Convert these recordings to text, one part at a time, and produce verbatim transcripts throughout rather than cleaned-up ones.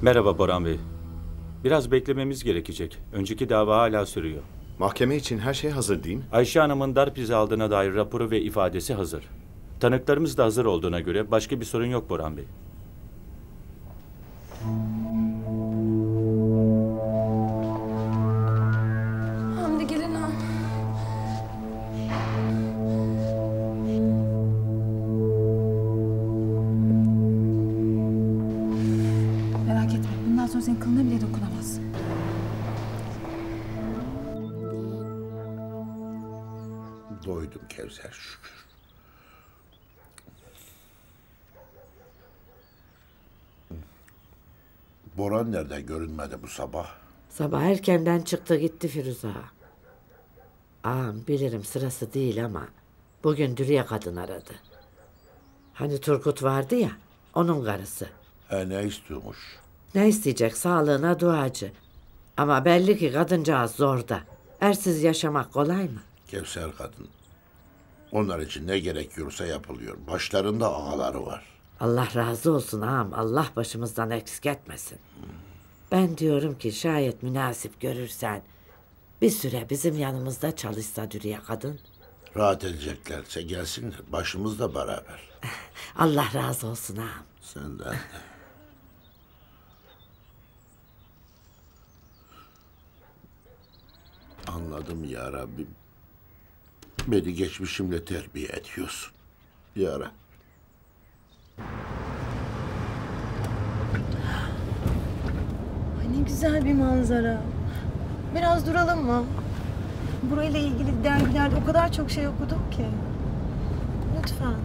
Merhaba Boran Bey. Biraz beklememiz gerekecek. Önceki dava hala sürüyor. Mahkeme için her şey hazır değil mi? Ayşe Hanım'ın darp izi aldığına dair raporu ve ifadesi hazır. Tanıklarımız da hazır olduğuna göre başka bir sorun yok Boran Bey. Hamdi gelin al. Merak etme. Bundan sonra senin kılına bile dokunamaz. Doydum Kevser şükür. Boran nerede görünmedi bu sabah? Sabah erkenden çıktı gitti Firuze ağa. Ağam bilirim sırası değil ama bugün Dürüye kadın aradı. Hani Turgut vardı ya onun karısı. He ne istiyormuş? Ne isteyecek sağlığına duacı. Ama belli ki kadıncağız zorda. Ersiz yaşamak kolay mı? Kevser kadın. Onlar için ne gerekiyorsa yapılıyor. Başlarında ağaları var. Allah razı olsun ağam. Allah başımızdan eksik etmesin. Ben diyorum ki şayet münasip görürsen bir süre bizim yanımızda çalışsa Dürüye kadın. Rahat edeceklerse gelsinler. Başımızla beraber. Allah razı olsun ağam. Senden de. Anladım ya Rabbim. Beni geçmişimle terbiye ediyorsun. Ya Rabbi. Ay ne güzel bir manzara. Biraz duralım mı? Burayla ilgili dergilerde o kadar çok şey okudum ki. Lütfen.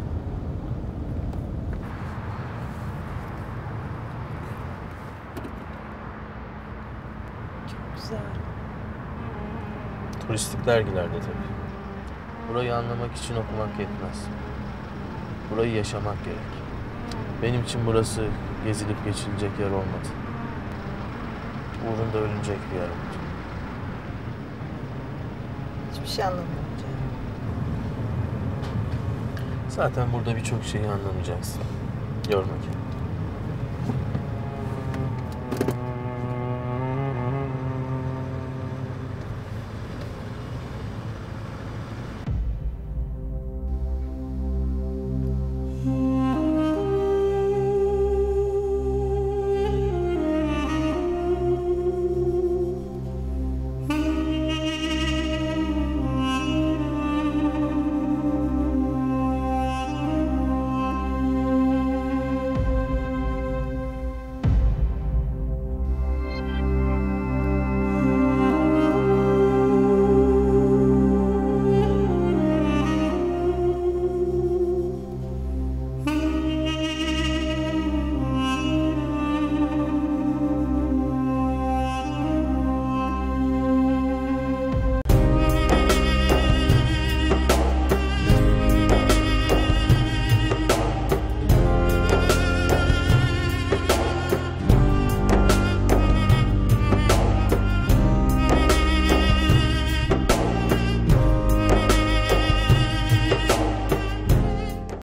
Çok güzel. Turistik dergilerde tabii. Burayı anlamak için okumak yetmez. Burayı yaşamak gerek. Benim için burası gezilip geçilecek yer olmadı. Uğrunda ölünecek bir yer oldu. Hiçbir şey anlamıyorum canım. Zaten burada birçok şeyi anlamayacaksın. Yorma kendini.